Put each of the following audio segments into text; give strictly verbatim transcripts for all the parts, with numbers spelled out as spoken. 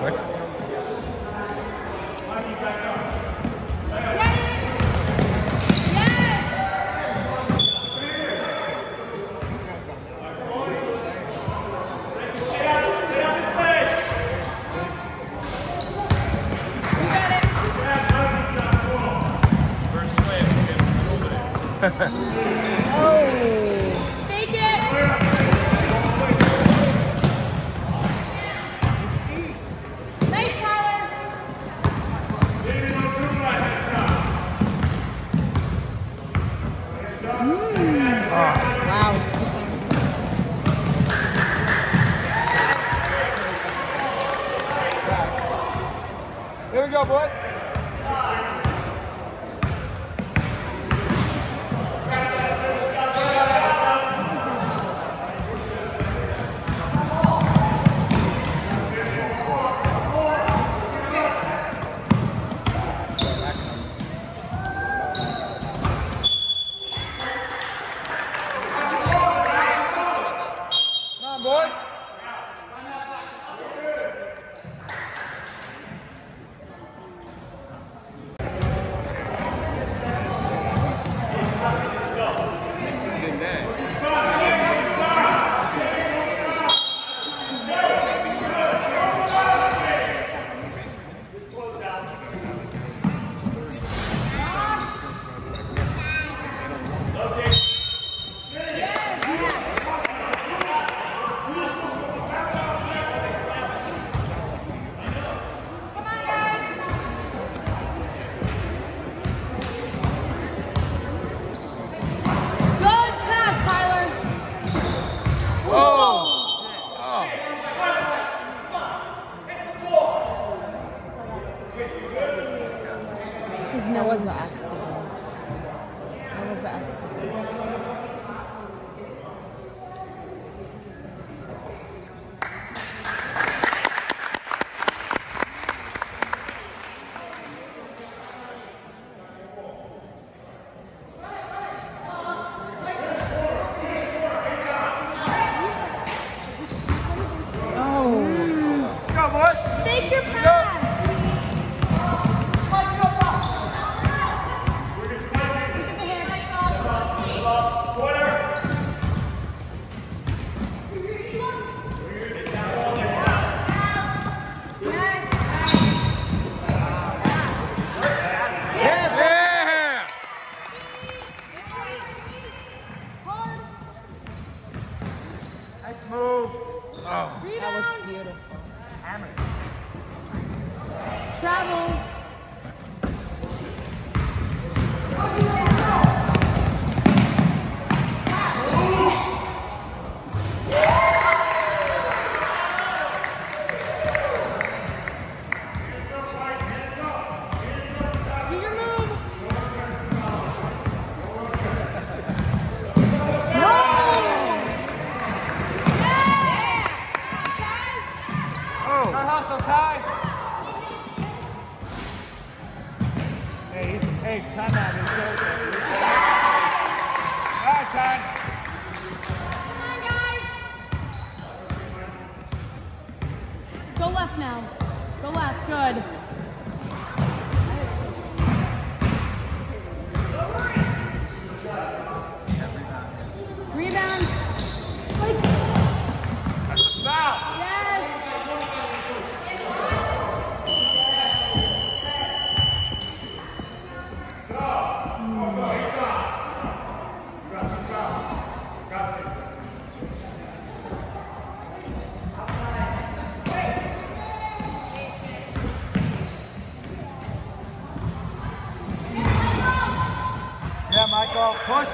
quick. Here we go, boys. Come on, boys. That was an accident. That was an accident. Oh. Go, boys. Take your pass. Nice move. Oh. That was beautiful. Hammer. Travel. Do your move. Oh. Not hustle, Ty. Hey, he's, hey, time out. He's over. All right, Ty. Come on, guys. Go left now. Go left. Good. Rebound. Like, That's a foul. yes. Yeah, Michael. Push.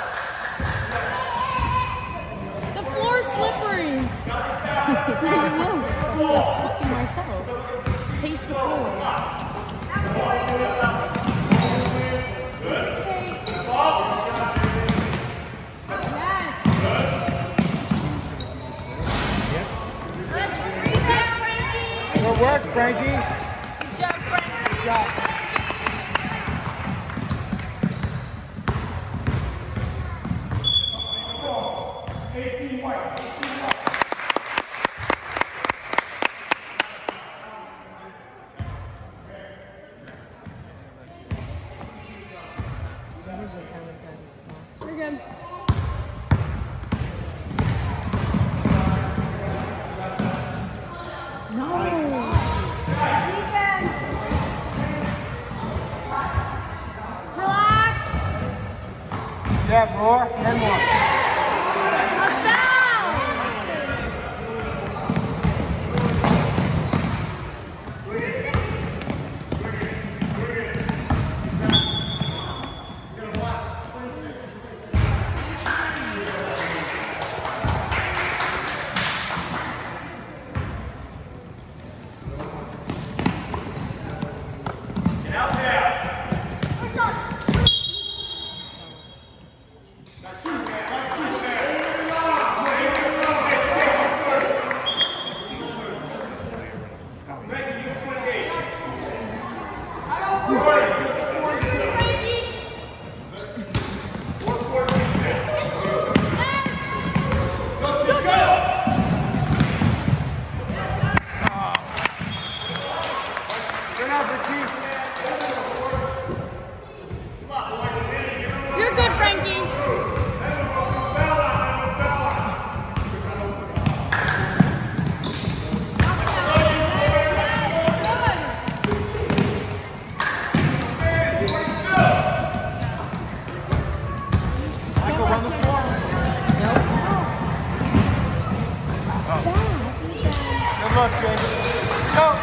The floor is slippery. I'm like slipping myself. Pace the floor. Yes. Good work, Frankie. Good job, Frankie. Good job. No. Relax. Yeah, more and more. A foul. You're good, Frankie. Michael, run the floor. Good luck, Jake. Go.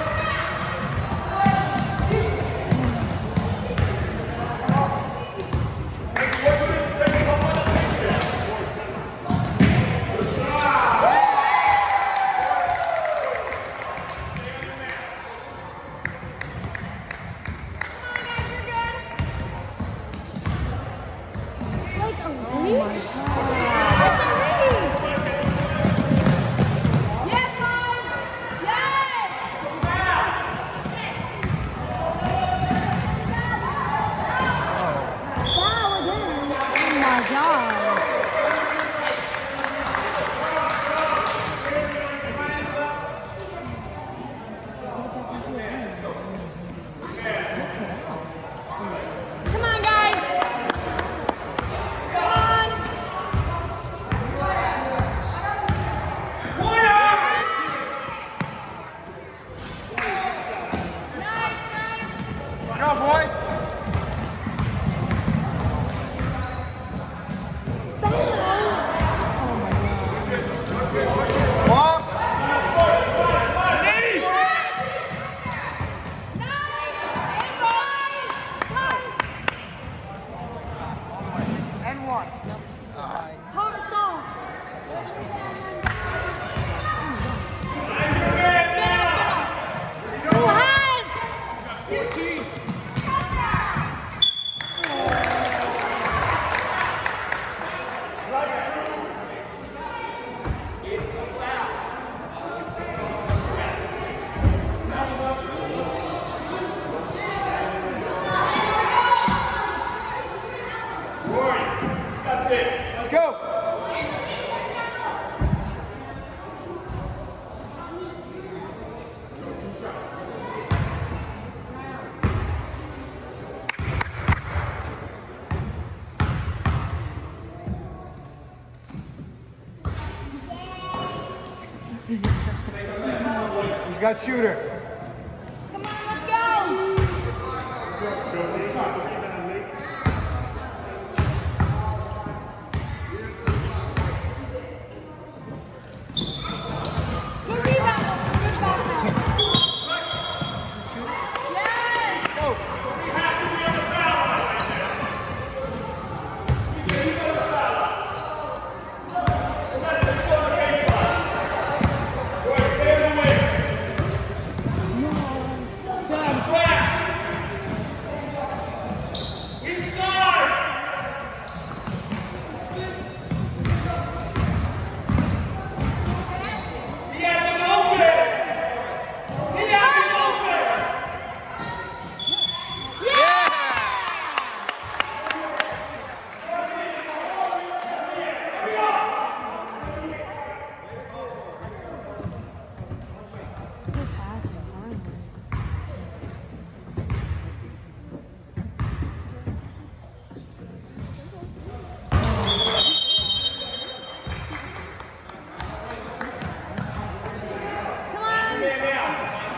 Like a reach? That's a reach! Yeah, Tom! Yes! Wow, again. Oh my God. Come on, guys! Come on! Nice, nice! Go, boys. Walk. And one. Let's go. He's got shooter. Come on, let's go! Good rebound! Good box out! Yes! Go. Good.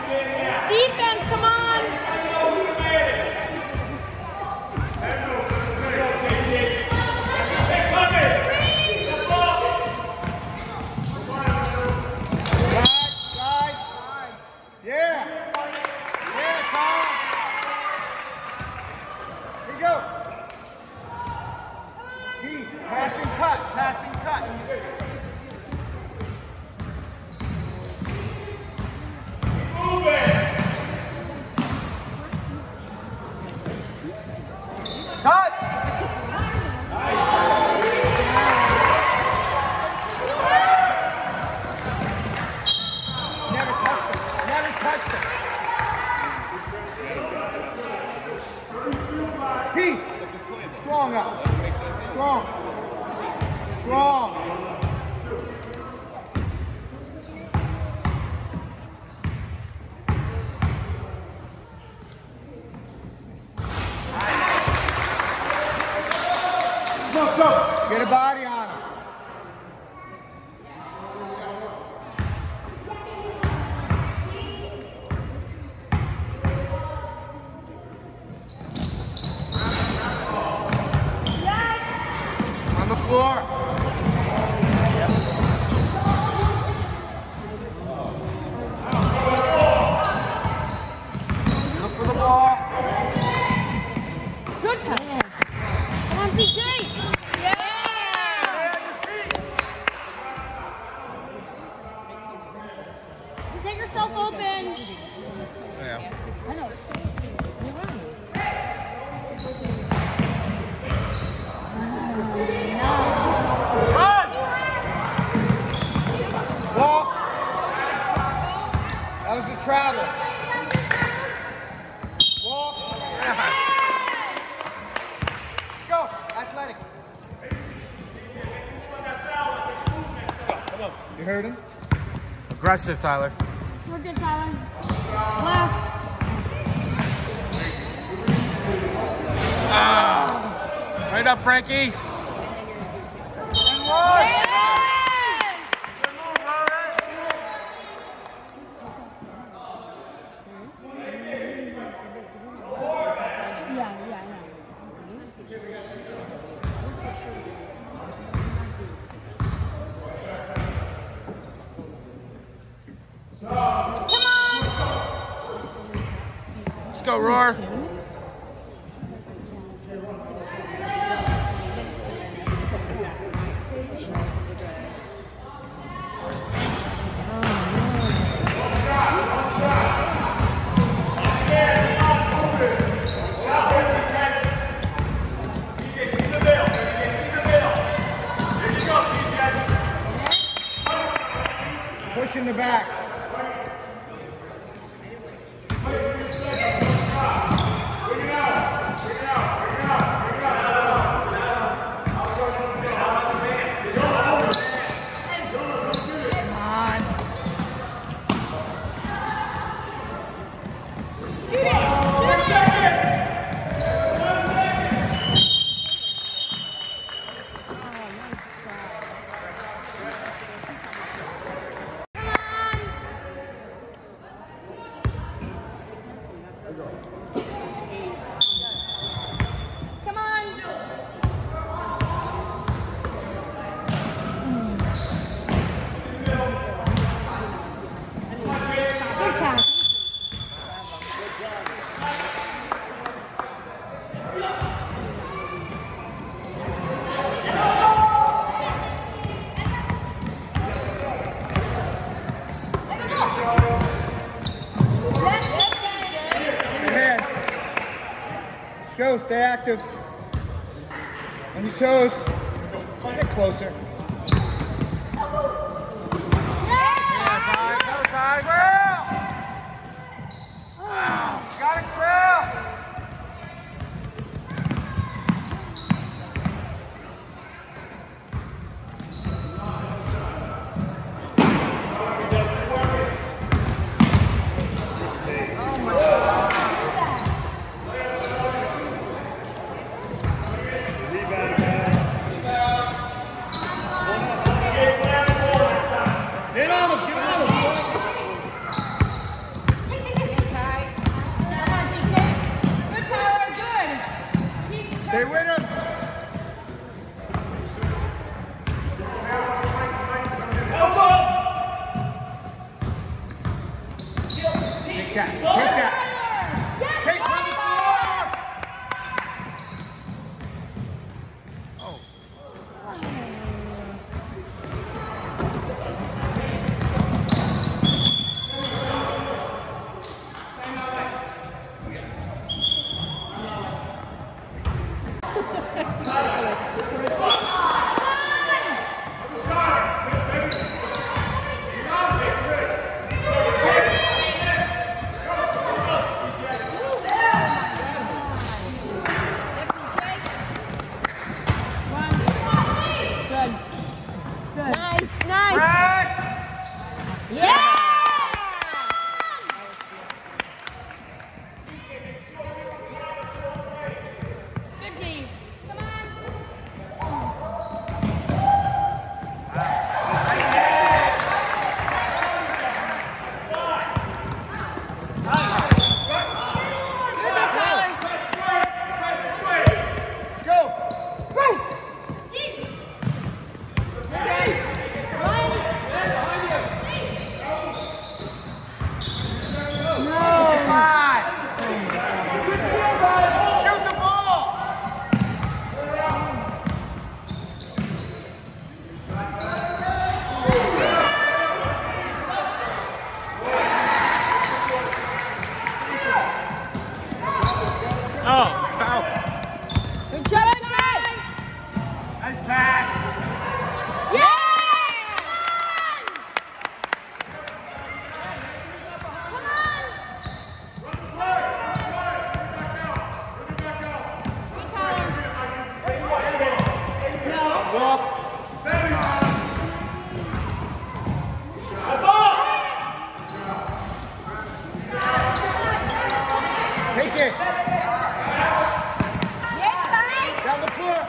Defense, come on! Yeah. Yeah, Tom. Here you go. He, pass and cut, pass and cut. Move it. Cut. Never touched it. Never touched it. Pete, strong up. Strong. Strong. Go, go. Get a body on him. On the floor. Look for the ball. Good pass. Come on, P J. Yeah! Get yourself open. Yeah. I know. You're right. Run! Ball. That was the travel. Ball. Let's go. Athletic. You heard him? Aggressive, Tyler. You're good, Tyler. Left. Ah. Right up, Frankie. And one. Yes! Yeah, yeah, I know. Let's go, Roar. Push in the back. Shoot it! Shoot it! Come on! Good pass. Ahead. Let's go. Stay active. On your toes. Get closer. Time, go, time. Trail! Wow. Got it, trail! Get on him, get on him. Take that. Take that. Yes, Take from the floor. Oh. Nice, nice. Press. Yeah! Good team. Come on. Good, good, Tyler. Let's go. Five. Shoot the ball. Oh, foul. Good job, Ty. Nice pass. Yeah! Walk. Take it. Down the floor.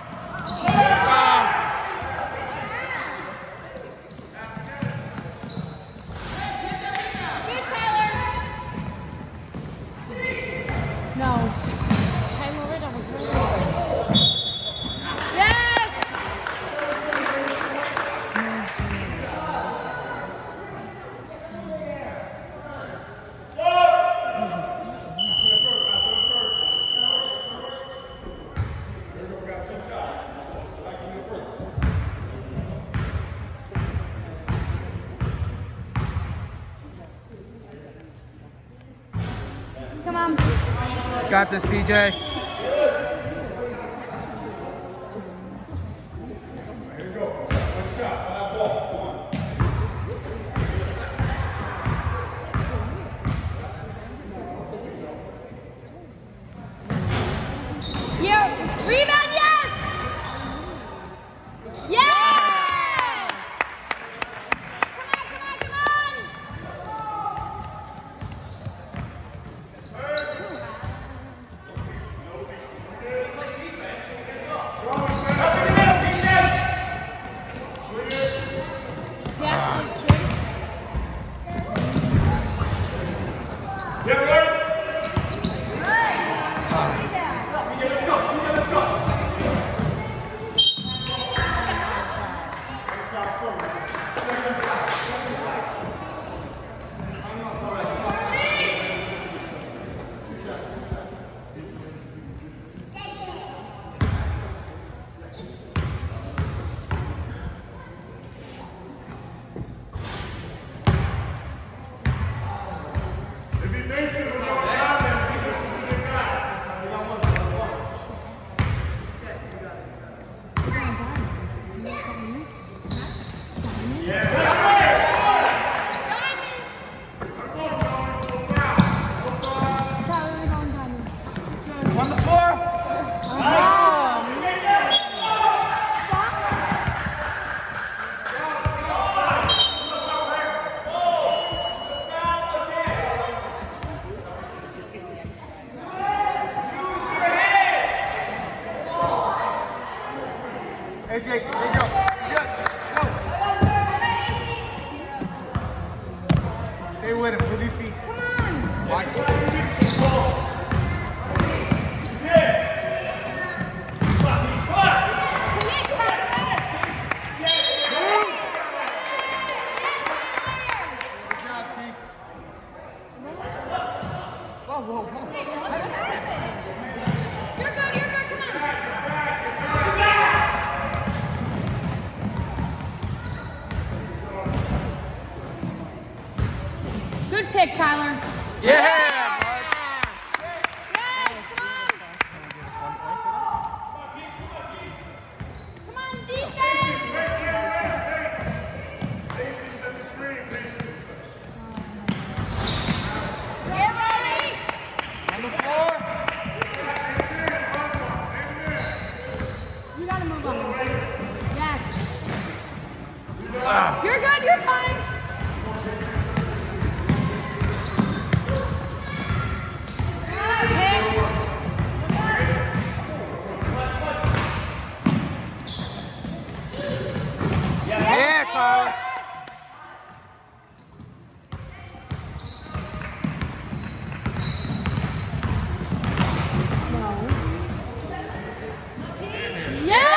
Good, Tyler. No. Time over, that was really good. Yes! Come on. Got this, P J. Yeah. Rebound, yes! Yeah! Come on, come on, come on! Yeah, good too. On the floor. Hey, Jake, there you go. Good. Go. Stay with him. Move your feet. Watch. Good job, T. whoa, whoa. Hey, what happened? You're good, you're good, come on. Good pick, Tyler. Yeah! You're good, you're fine. Yeah, Tyler. No. Yeah!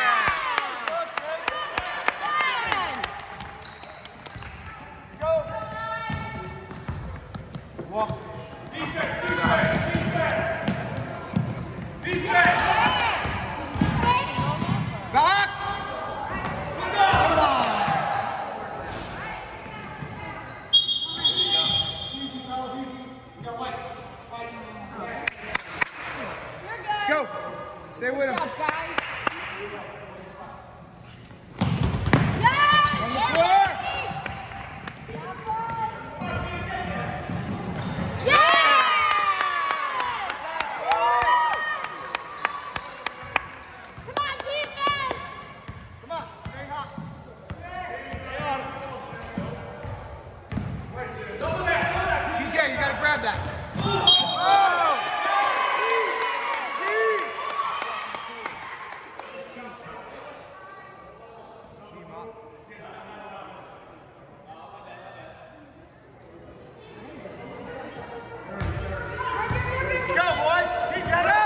Walk. Defense! Back! Go! Stay with him. Good job, guys. On the floor! Grab that. Oh! Let's go, boys. Heat that up.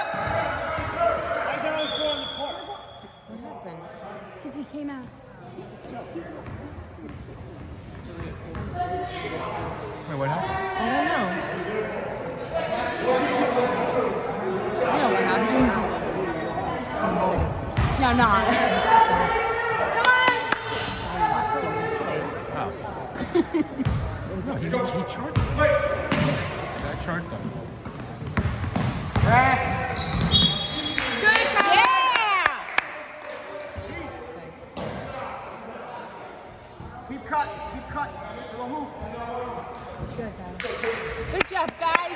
What happened? Because he came out. Wait, what happened? I don't know. I know what happened. No, not. Come on! No, he, he charged him. That charged him. Pass. Good, yeah! Keep cut. Keep cut. To a hoop. Good job. Good job, guys.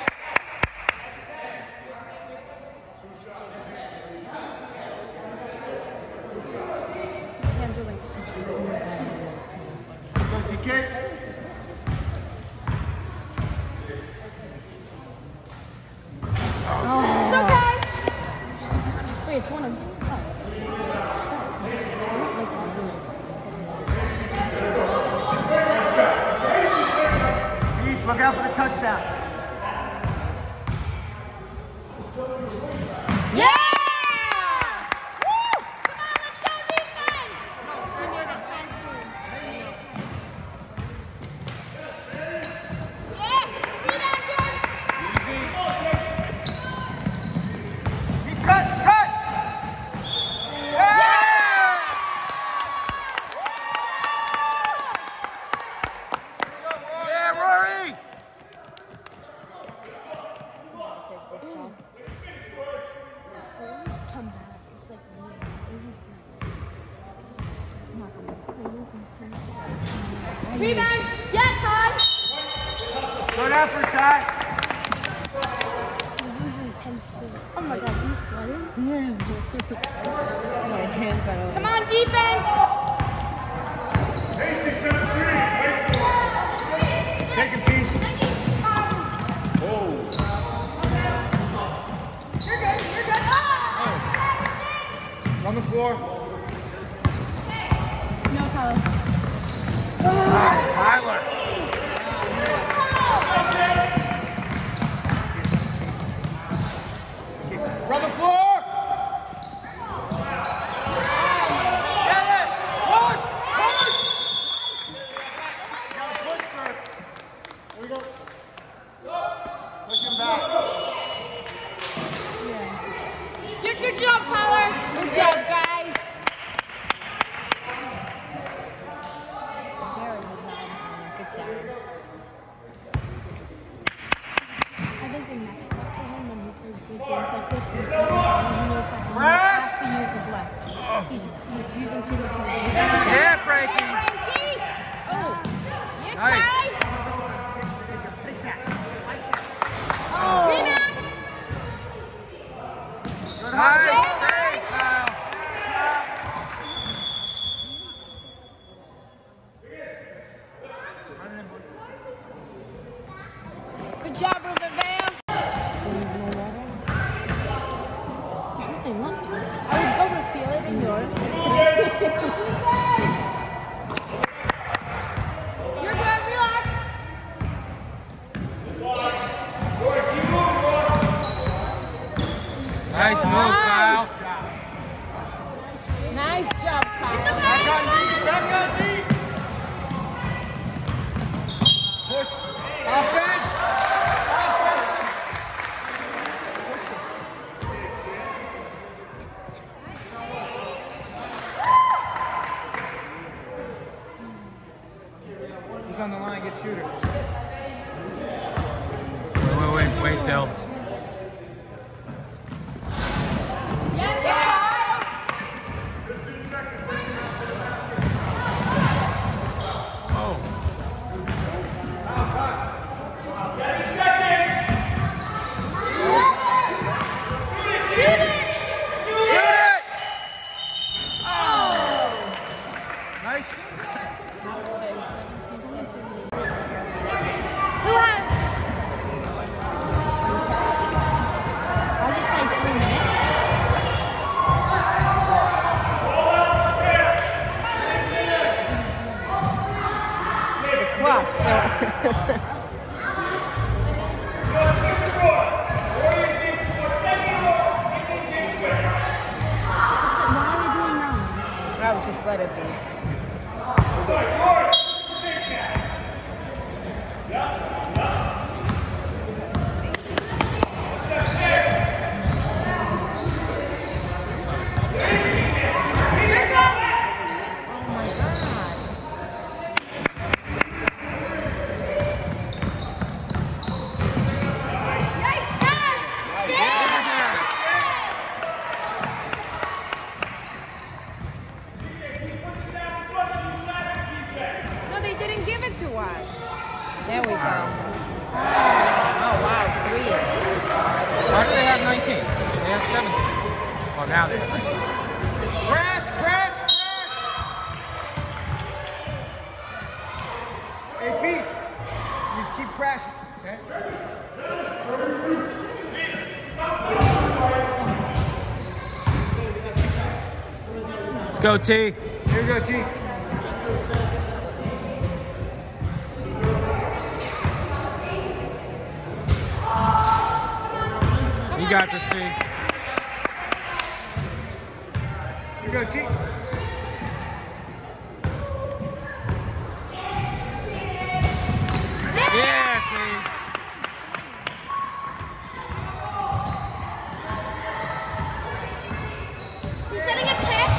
Hands are like super. Go, T K. Oh. It's okay. Wait, it's one of them. Each, look out for the touchdown. Yeah! Woo! Come on, let's go defense! Yeah! See that, Jordan? Keep cut, cut. Yeah! Yeah, Rory! Always come back. It's like weird. Always do that. I'm not gonna always intense. Rebound! Yeah, Todd! Good effort, Ty. We're losing intensity. Oh my god, you sweating? Yeah. My hands are over. Come on, defense! Take a piece. You're good, you're good. Oh! On the floor. No, Tyler. Tyler. On the floor. Get it. Push. Push. You gotta push first. Here we go. Push him back. think the next step for him when he plays big games like this and he knows how he has to use his left. He's he's using too much of his left. Yeah, Frankie. Frankie! Oh, you Nice. try. Oh. Rebound. Nice save, Kyle. Good job, Ruben Bam. There's nothing left of it. I would go refill it in yours. You're good, relax. Nice move, Kyle. Nice job, Kyle. It's Back on D, back on D. Push. Offense. He's on the line, get shooter. Wait, wait, wait, wait, Del. Yes, Kyle. Oh. Shoot it. Shoot it! Oh! Nice. Who has? I'll just say three minutes. The clock. Why are we doing now? I would just let it be. Oh my God. No, they didn't give it to us. There we go. Oh wow, three. Why do they have nineteen? They have seventeen. Oh, now they have nineteen. Crash, crash, crash! Hey, Pete. You just keep crashing, okay? Let's go, T. Here we go, T. You got this, T. Here we go, T. Yeah, T. You setting a pick?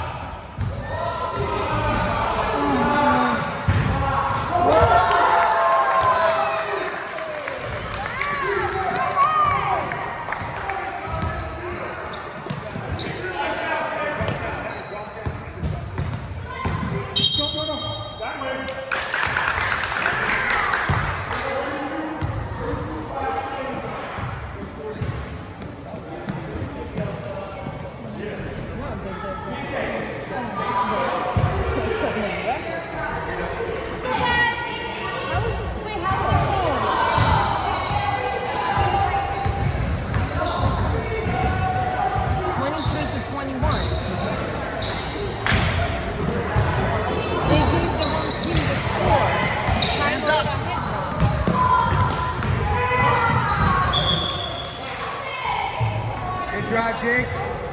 Drive, Jake.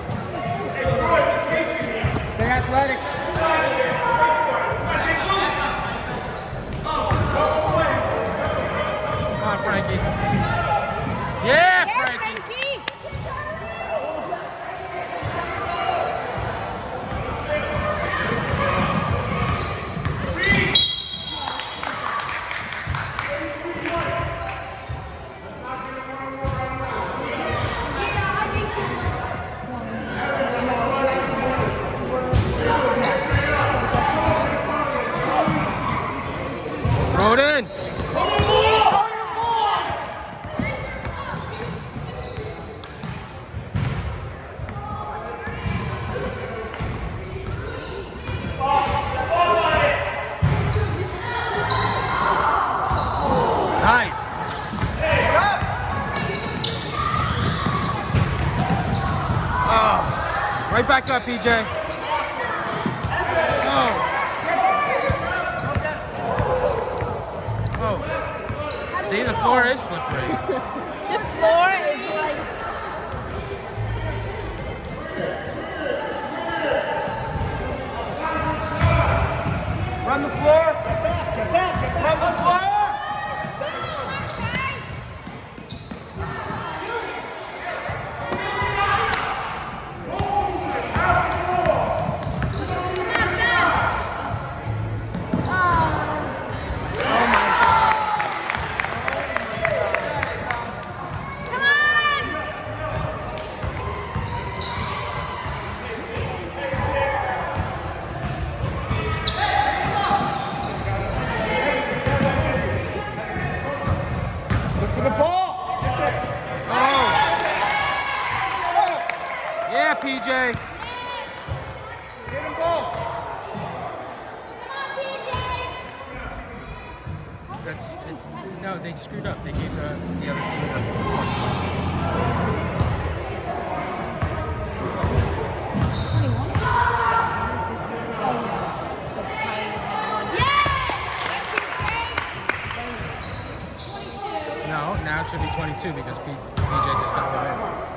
Stay athletic. Come on, Frankie. Yeah, Frankie. Oh. Right back up, P J. Oh. Oh. See, the floor is slippery. The floor is like. Run the floor. Run the floor. Yeah, P J. Get him both. Come on, P J. That's, it's, no, they screwed up. They gave the, the other team the one. No, now it should be twenty-two because P, P J just got them in.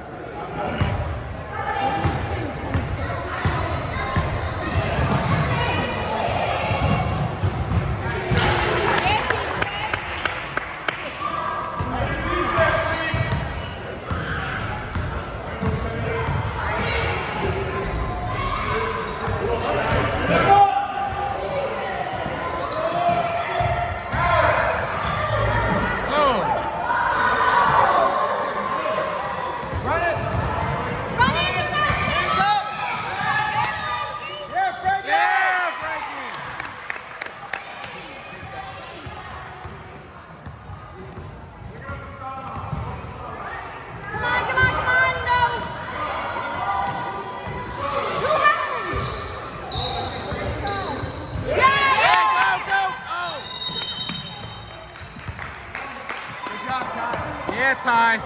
Yeah, Ty.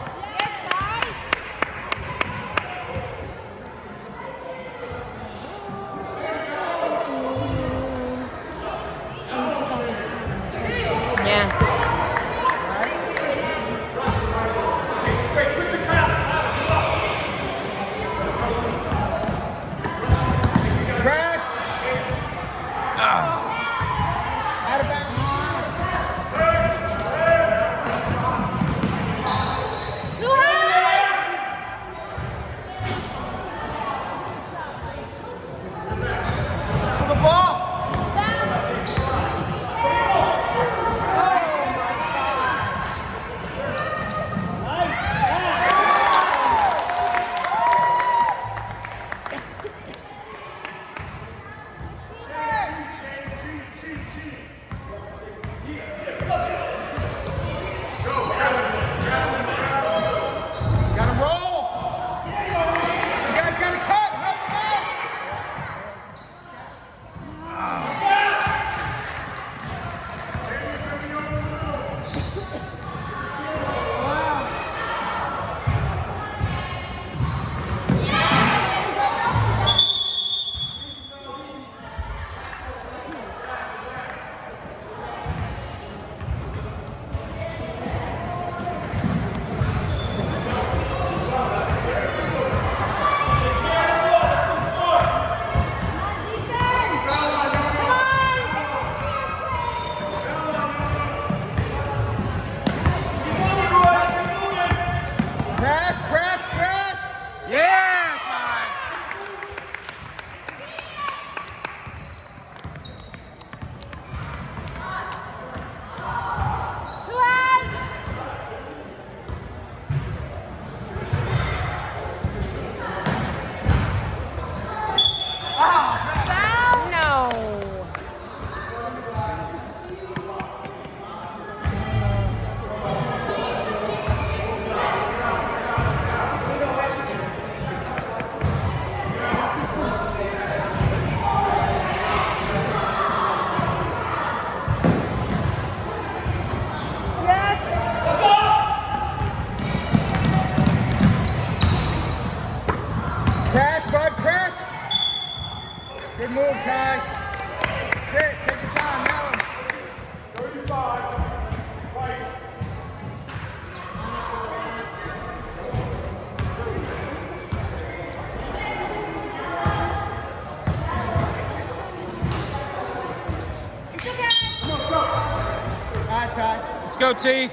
go, T.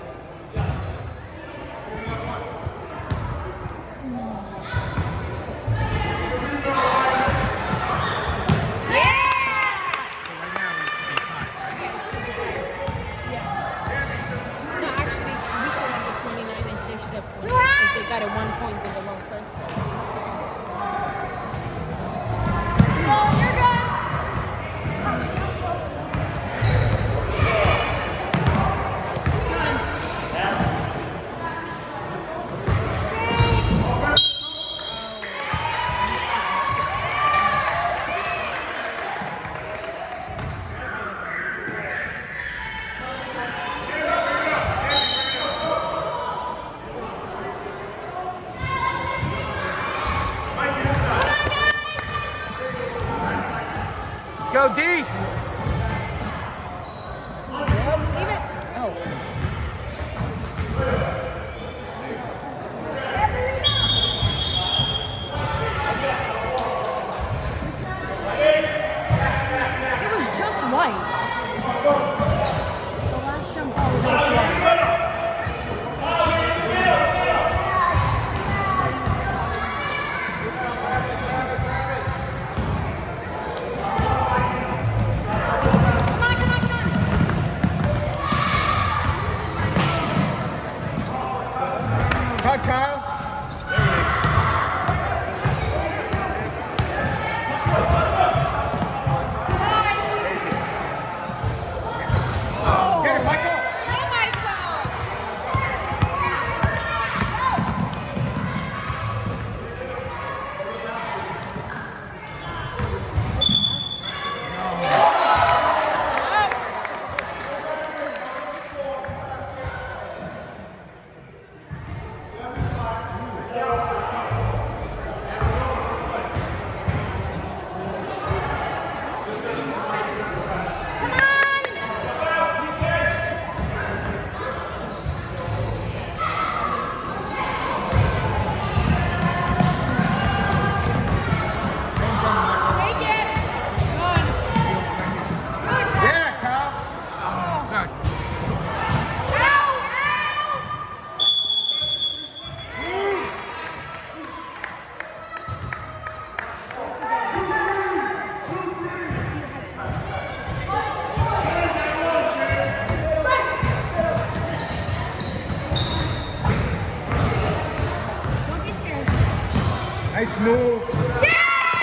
Got it one point to the wrong person. So you're good. Let's go, D. Leave it. Oh. It was just white. The last jump ball was just white. Cut, Kyle. Get it, Michael. Oh my God. Nice move. Yeah!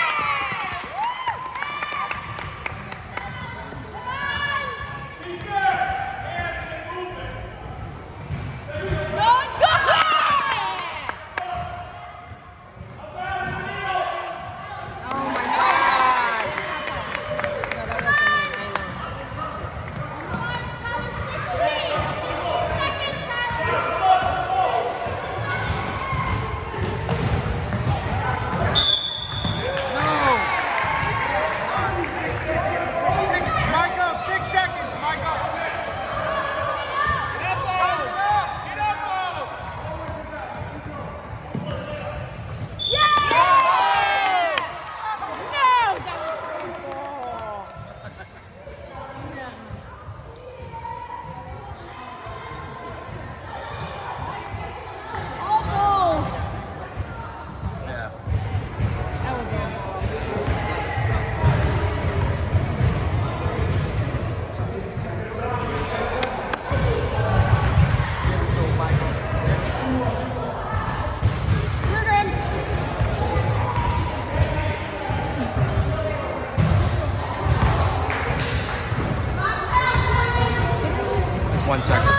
One second.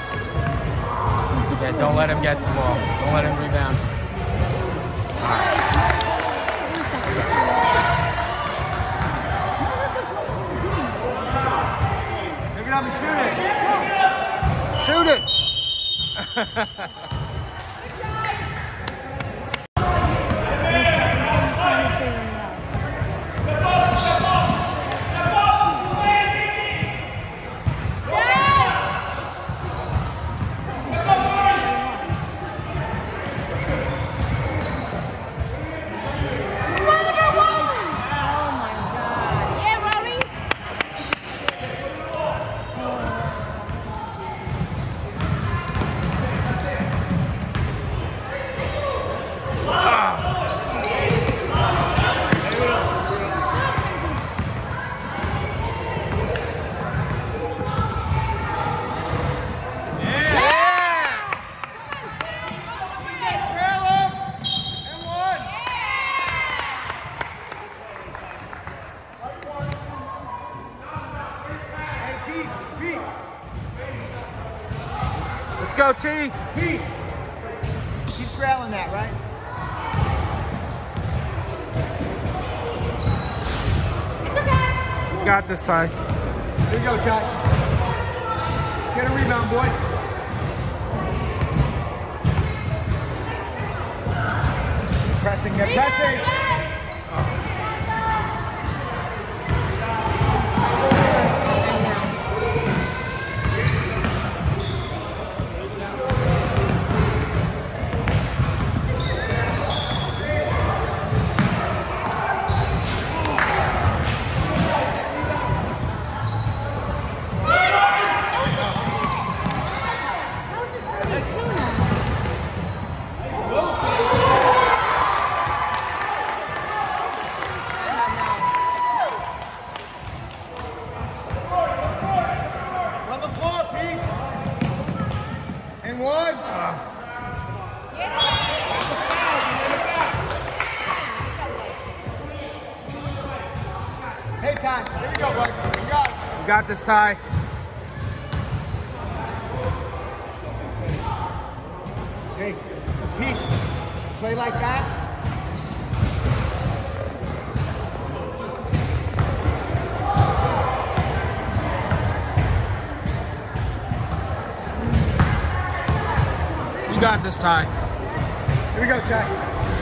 Yeah, don't let him get the ball. Don't let him rebound. All right. Pick it up and shoot it. Shoot it! Let's go, T. Pete, keep trailing that, right? It's okay. You got this, Ty. Here you go, Ty. Let's get a rebound, boys. Pressing, they're pressing. How's it thirty-two now? On the floor, Pete. And one. Hey, Ty. Here we go, bud. Here we go. You got this, Ty. Hey, Pete. Play like that. You got this, Ty. Here we go, Ty.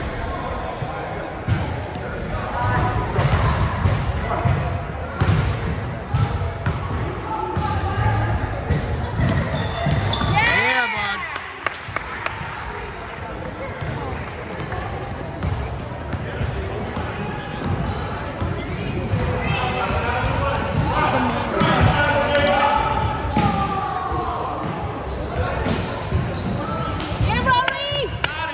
Yeah, bud. Yeah, Rory!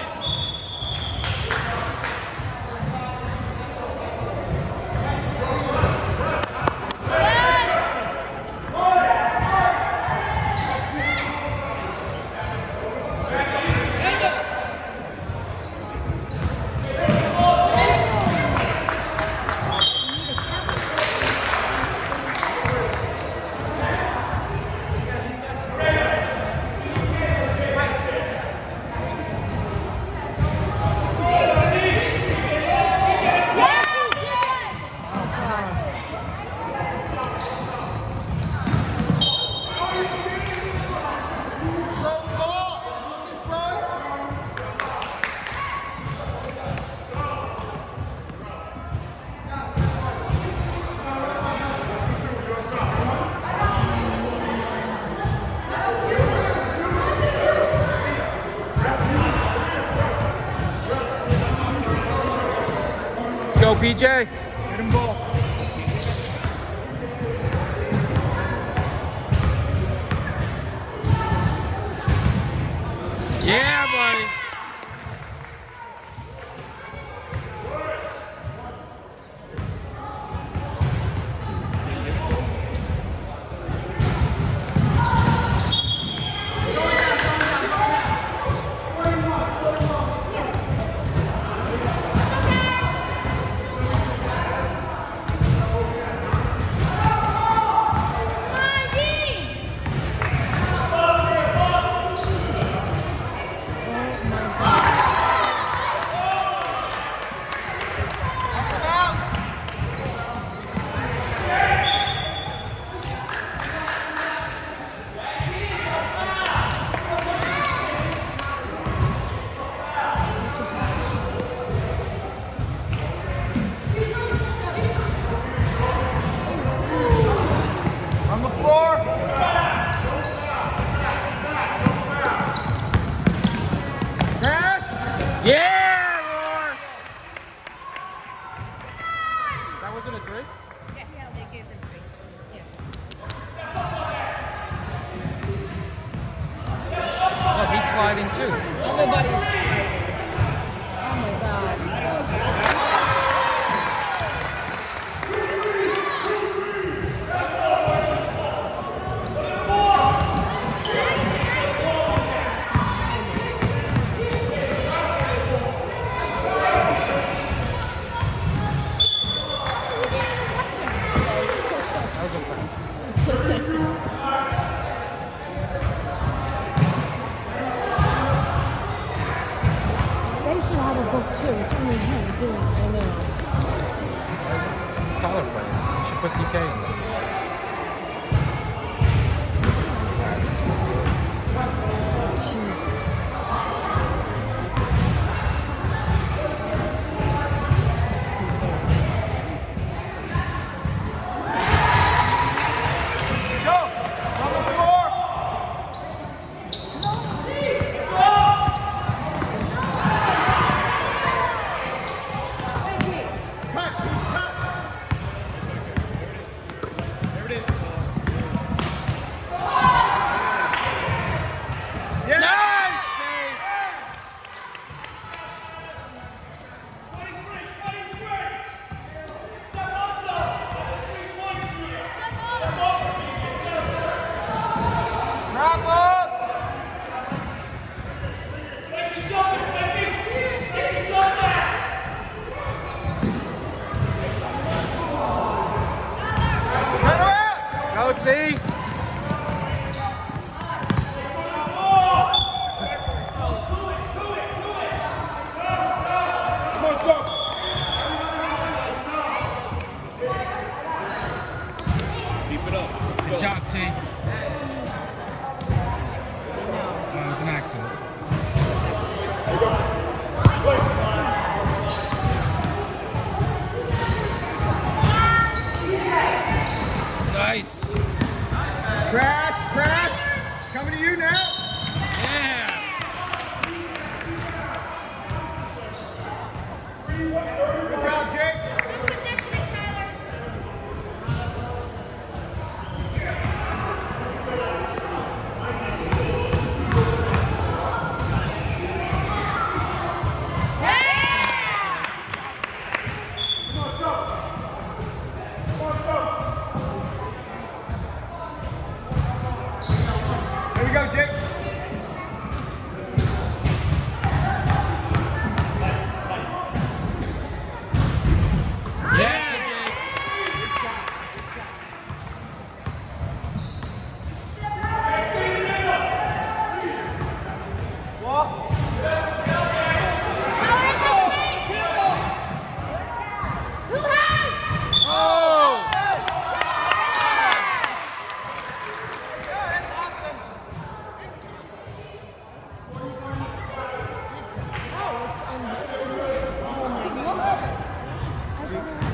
Control the ball. Don't just throw it. Let's go, P J. Hit him ball. Yeah, buddy. On the floor. Pass. Yeah, Roar. That wasn't a three? Yeah, they gave them three. Oh, he's sliding too. Everybody's sliding. Oh my god. That was a foul. have a book too. It's only him doing it. I know. Tyler playing. You should put T K in there. Jesus. Go! On the floor! Cut! Please cut! There it is. Yeah! Nice, Jake! Wrap up! Run around! Go, T! Come on, stop! Good job, T. That was an accident. Nice. Crash! Crash! Coming to you now! Yeah. Good job, Jake! Good positioning, Tyler. Here we go, Jake! Yeah, Jake. Walk! Oh! Oh, it's un- oh my God.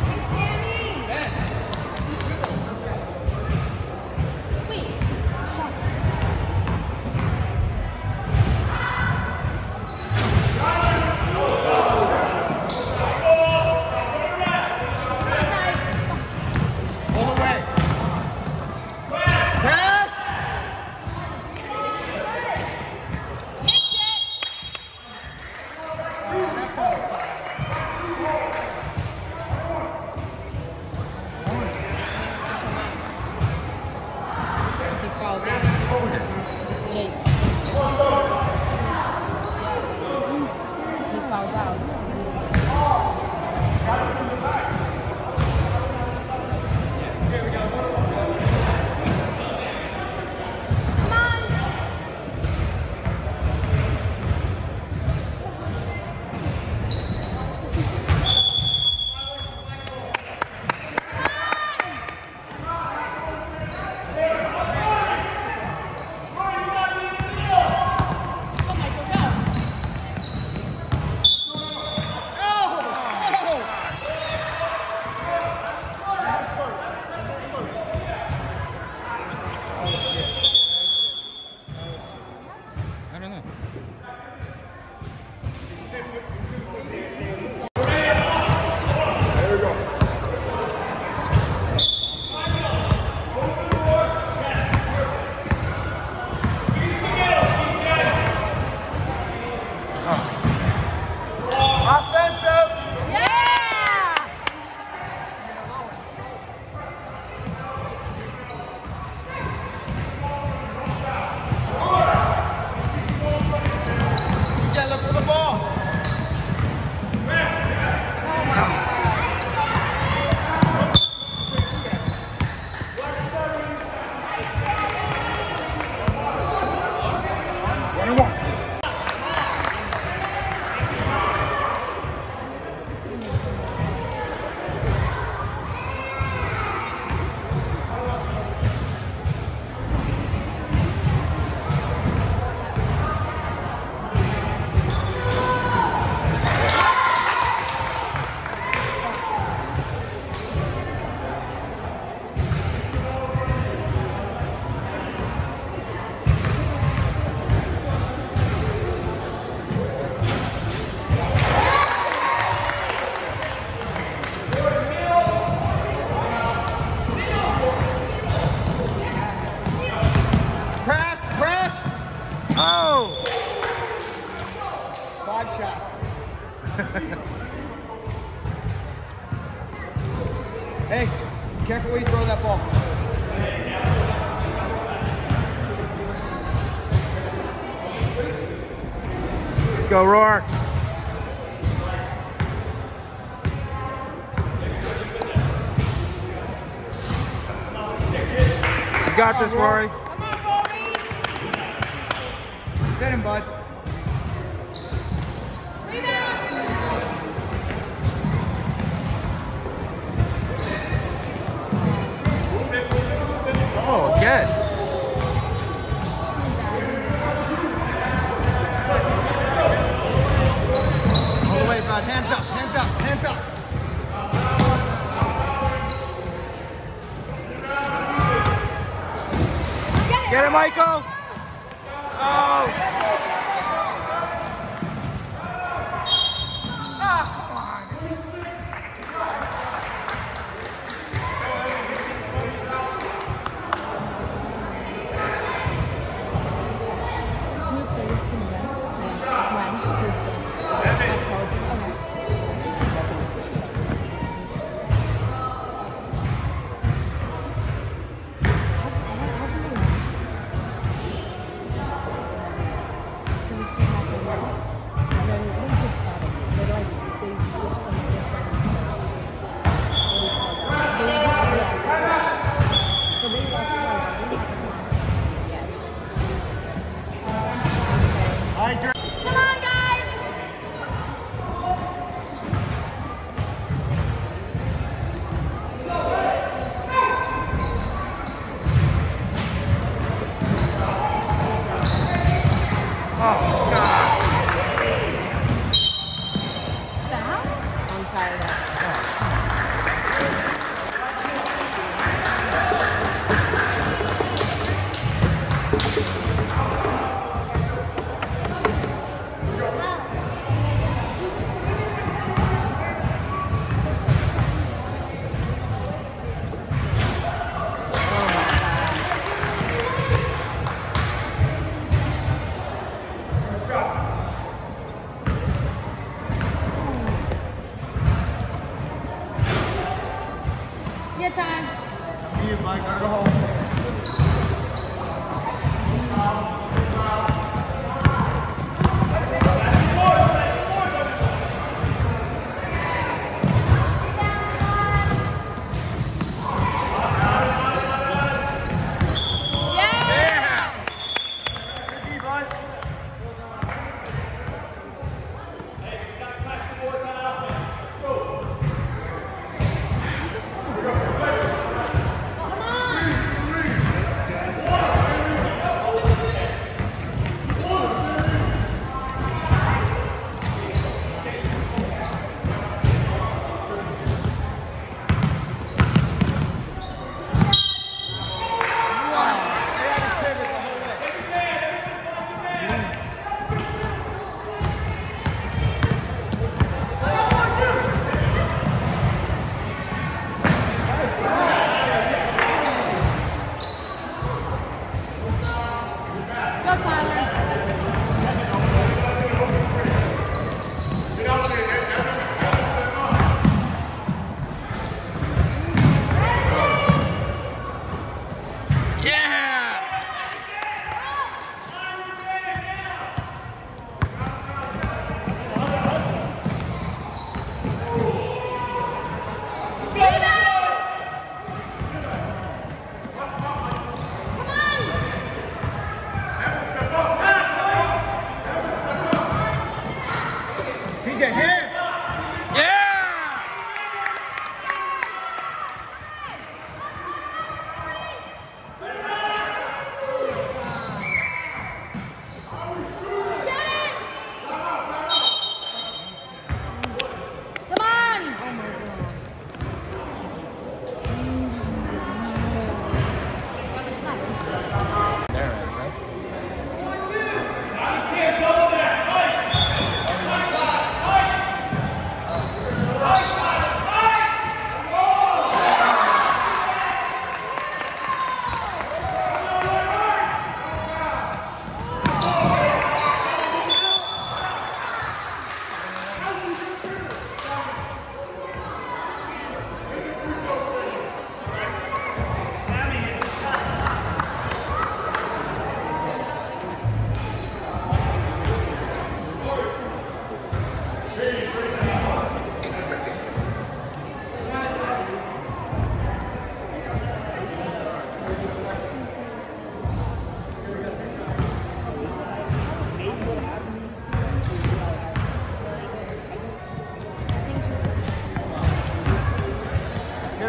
Pull away! Pass! That's not fair. He falls out. Jake. He falls out. Come on. I don't know. There we go. Offensive! Yeah. our shots. Hey, careful where you throw that ball. Let's go, Rourke. You got this, Rory. Come on, Rory. Get him, bud. Oh, again. All the way, bud. Hands up, hands up, hands up. Get it, Michael. Oh. Who plays this team again? Yeah. When? Tuesday. All right, Drew. Come on, guys! Oh, God.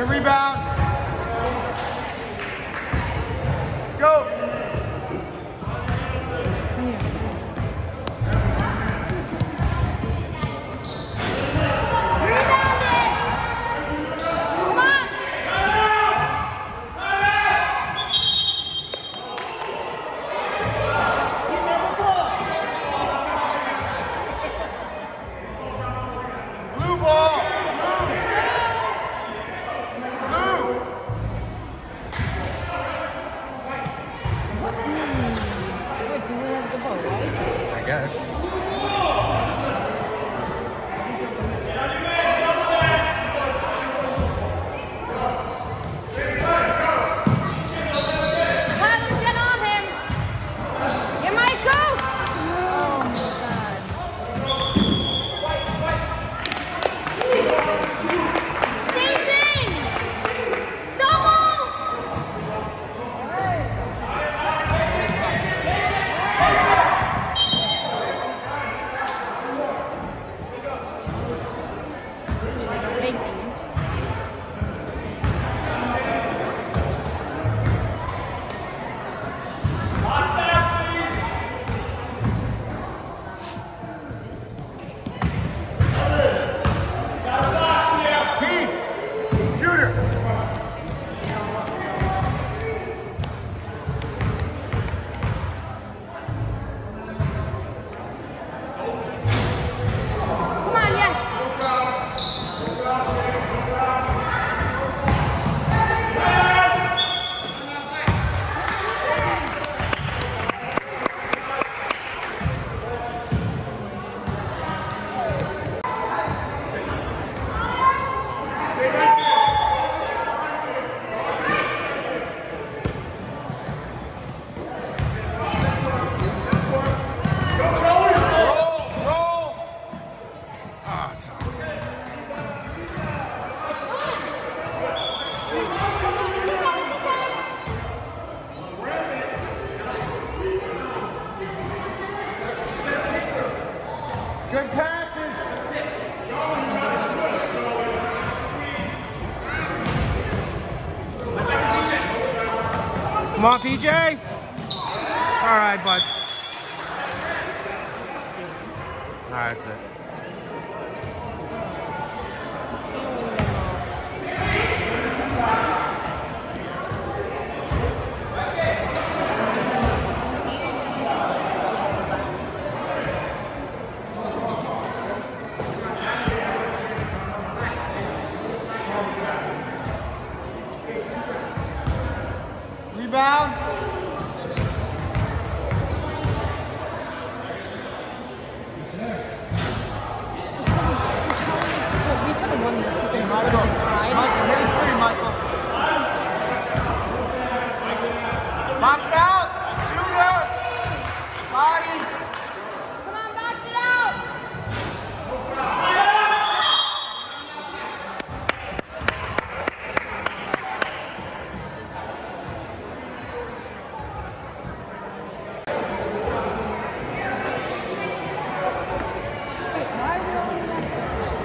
rebound. Go. Blue ball. Blue. Wait, so who has the ball, right? I guess. Tyler, get on him. You might go. Oh my God. Jason. Double. Make these. Pete. Shooter. Come on, yes. Roll. Roll. Ah, it's out. Good passes. Come on, P J. All right, bud. All right, that's it. Rebound. We could have won this because we Michael. would have been tied. Michael, hit it free, Michael. Box out. Shooter. Body. Come on, box it out.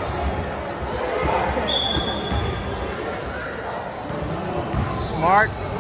Smart.